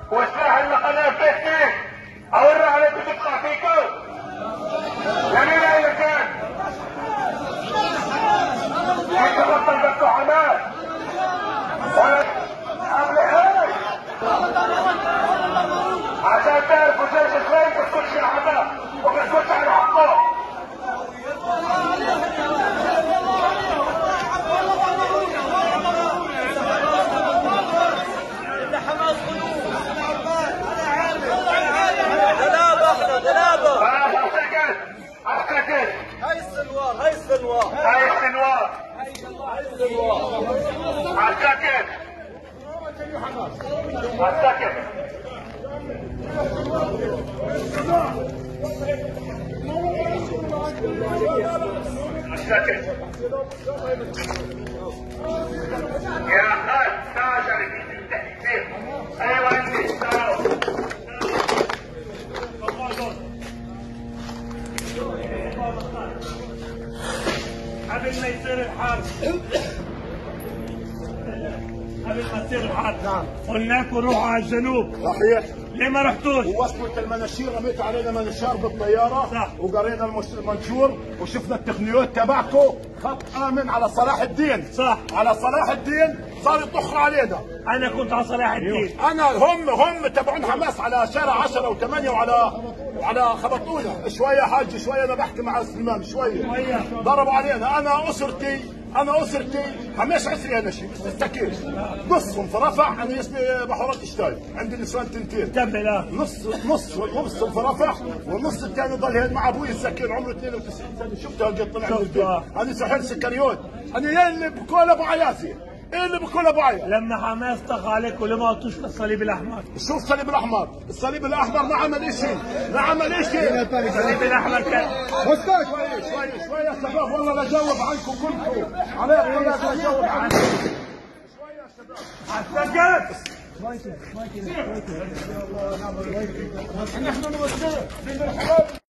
والسلاح اللي قناه فيه اوري عليكم تطلع فيكم يعني لا يمكن يتبطل بدكم حماس ولا قبل هيك عشان تعرفوا جيش اسرائيل بيسكتش على حماس وبيسكتش على حقه. هاي السنوار هاي السنوار هاي السنوار عساكر عساكر عساكر يا خالد تعال ايوه عندي تعالوا قبل ما يصير الحرب قبل ما تصير الحرب نعم قلنا لكم روحوا على الجنوب. صحيح. ليه ما رحتوش؟ ووصلت المناشير رميتوا علينا منشار بالطياره. صح. وقرينا المنشور وشفنا التقنيات تبعكم خط امن على صلاح الدين. صح. على صلاح الدين صار يطخوا علينا. انا كنت على صلاح الدين. انا هم تبعون حماس على شارع 10 و8 وعلى خبطونا شويه حاج شويه. انا بحكي مع سليمان شويه ضربوا علينا. انا اسرتي حماس عسري انا شيء مستكين نصهم فرفح. انا اسمي بحورات اشتاي عندي نسوان تنتين كمل. نص فرفح والنص الثاني ضل هيد مع ابوي السكين عمره 92 سنه. شفتها قد طلع من البيت. انا سحر سكريوت. انا يا اللي بكل ابو عياسي اللي بكل ابو عيا. لما حماس طغى عليك ولما قلتوش للصليب الاحمر. شوف الصليب الاحمر. الصليب الاحمر ما عمل شيء. الصليب الاحمر كان شوي يا شباب والله بجاوب عنكم كلكم. عليك والله بجاوب عنكم. شوي يا شباب. عساكر.